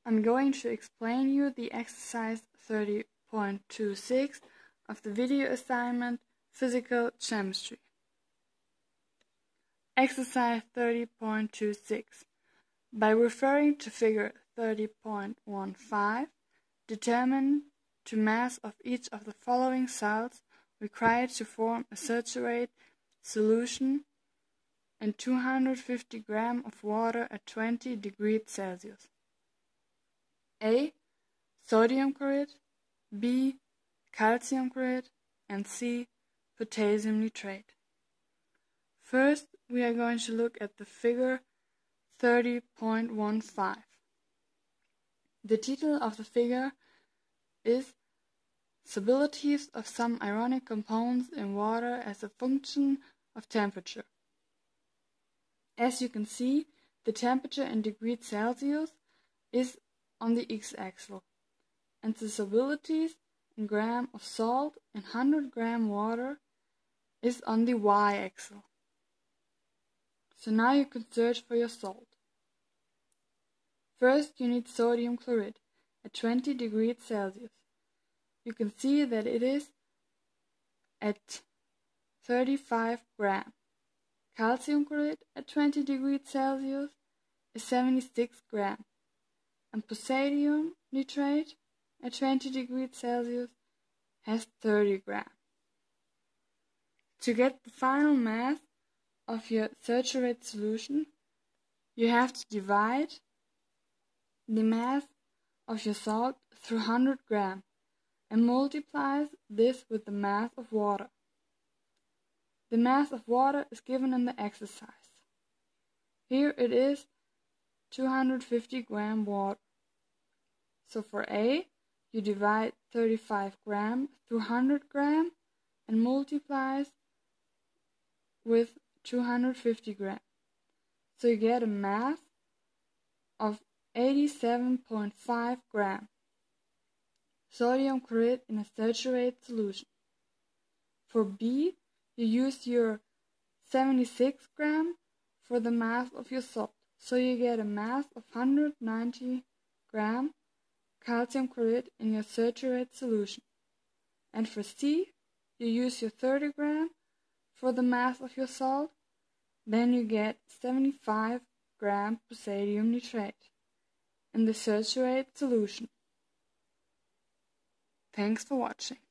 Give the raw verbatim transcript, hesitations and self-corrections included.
I'm going to explain you the exercise thirty point two six of the video assignment Physical Chemistry. Exercise thirty point two six. By referring to figure thirty point one five, determine the mass of each of the following salts required to form a saturated solution in two hundred fifty grams of water at twenty degrees Celsius. A. Sodium chloride, B. Calcium chloride, and C. Potassium nitrate. First, we are going to look at the figure thirty point one five. The title of the figure is Stabilities of some ionic compounds in water as a function of temperature. As you can see, the temperature in degrees Celsius is on the x-axis, and the stabilities in gram of salt in one hundred gram water is on the y-axis. So now you can search for your salt. First, you need sodium chloride at twenty degrees Celsius. You can see that it is at thirty-five grams. Calcium chloride at twenty degrees Celsius is seventy-six grams, and potassium nitrate at twenty degrees Celsius has thirty grams. To get the final mass of your saturated solution, you have to divide the mass of your salt through one hundred grams and multiply this with the mass of water. The mass of water is given in the exercise. Here it is two hundred fifty grams water. So for A, you divide thirty-five grams through one hundred grams and multiply with two hundred fifty grams. So you get a mass of eighty-seven point five grams sodium chloride in a saturated solution. For B, you use your seventy-six grams for the mass of your salt, so you get a mass of one hundred ninety grams calcium chloride in your saturated solution. And for C, you use your thirty grams for the mass of your salt, then you get seventy-five grams potassium nitrate in the saturated solution. Thanks for watching.